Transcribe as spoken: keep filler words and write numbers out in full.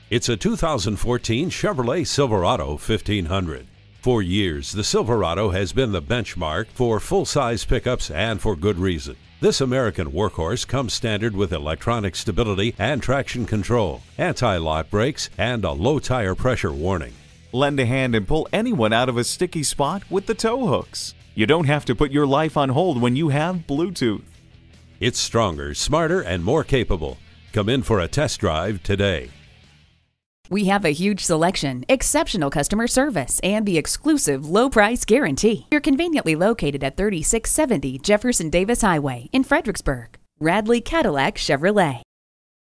It's a two thousand fourteen Chevrolet Silverado fifteen hundred. For years, the Silverado has been the benchmark for full-size pickups, and for good reason. This American workhorse comes standard with electronic stability and traction control, anti-lock brakes, and a low tire pressure warning. Lend a hand and pull anyone out of a sticky spot with the tow hooks. You don't have to put your life on hold when you have Bluetooth. It's stronger, smarter, and more capable. Come in for a test drive today. We have a huge selection, exceptional customer service, and the exclusive low price guarantee. You're conveniently located at thirty-six seventy Jefferson Davis Highway in Fredericksburg. Radley Cadillac Chevrolet.